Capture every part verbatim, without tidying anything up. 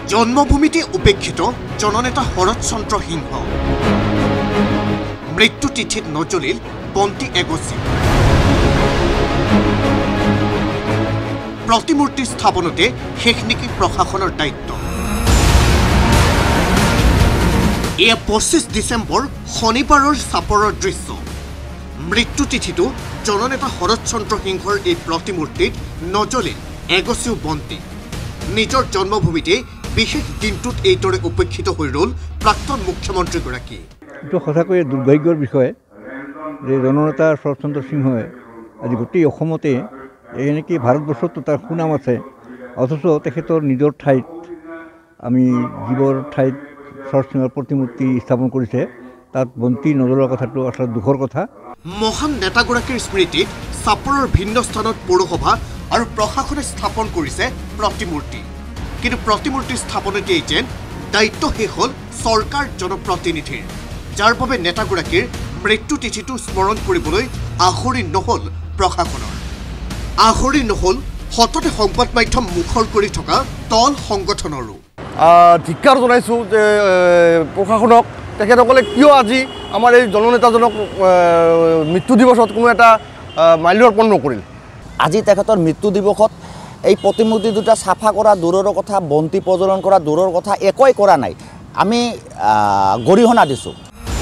জন্মভূমিতে উপেক্ষিত জননেতা শৰৎচন্দ্ৰ সিংহ মৃত্যু তিথিত নজ্বলিল বন্তি এগছি প্ৰতিমূৰ্তি স্থাপনতে শেষ নেকি প্ৰশাসনৰ দায়িত্ব এয়া পঁচিছ ডিচেম্বৰ শনিবাৰৰ চাপৰৰ দৃশ্য মৃত্যু তিথিটো জননেতা শৰৎচন্দ্ৰ সিংহৰ এই প্ৰতিমূৰ্তিত নজ্বলিল এগছিও বন্তি নিজৰ জন্মভূমিতে বিশেষ দিনটোত এইদৰে উপেক্ষিত হৈ ৰল প্ৰাক্তন মুখ্যমন্ত্ৰীগৰাকী এইটো সঁচাকৈ দুৰ্ভাগ্যৰ বিষয় যে জননেতা শৰৎচন্দ্ৰ সিংহই আজি গোটেই অসমতে এনেকৈ ভাৰতবৰ্ষতো তাৰ সুনাম আছে অথচ তেখেতৰ নিজৰ ঠাইত আমি যিবোৰ ঠাইত শৰৎ সিংহৰ প্ৰতিমূৰ্তি স্থাপন কৰিছে তাত বন্তি নজ্বলোৱাৰ কথাটো আচলতে দুখৰ কথা মহান নেতাগৰাকীৰ স্মৃতিত চাপৰৰ ভিন্ন স্থানত পৌৰসভা আৰু প্ৰশাসনে স্থাপন কৰিছে প্ৰতিমূৰ্তি কিন্তু প্ৰতিমূৰ্তি স্থাপনতে যেন দায়িত্ব শেষ হ'ল চৰকাৰ জনপ্ৰতিনিধিৰ যাৰ বাবে নেতাগৰাকীৰ মৃত্যু তিথিটো স্মৰণ কৰিবলৈ আহৰি নহ'ল প্ৰশাসনৰ আহৰি নহ'ল সততে সংবাদ মাধ্যম মুখৰ কৰি থকা দল সংগঠনৰো ধিক্কাৰ জনাইছোঁ যে প্ৰশাসনক তেখেতসকলে কিয় আজি আমাৰ এই জননেতাজনক মৃত্যু দিৱসত কোনো এটা মাল্যাৰ্পণ নকৰিল আজি তেখেতৰ মৃত্যু দিৱসত এই প্ৰতিমূৰ্তি দুটা চাফা কৰা দূৰৰ কথা বন্তি প্ৰজ্বলন কৰা দূৰৰ কথা একোই কৰা নাই আমি গৰিহণা দিছোঁ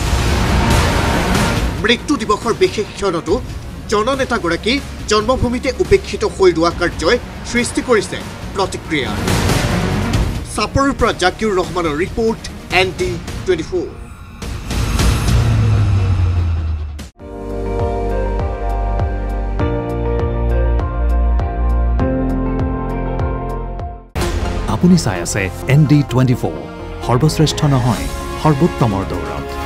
মৃত্যু দিৱসৰ বিশেষ ক্ষণতো জননেতাগৰাকী জন্মভূমিতে উপেক্ষিত হৈ ৰোৱা কাৰ্যই সৃষ্টি কৰিছে প্ৰতিক্ৰিয়া চাপৰৰ পৰা জাকিউৰ ৰহমানৰ report N D twenty four আপুনি চাই আছে এন ডি টুৱেণ্টি ফ'ৰ সৰ্বশ্ৰেষ্ঠ নহয় সৰ্বোত্তমৰ দৌৰত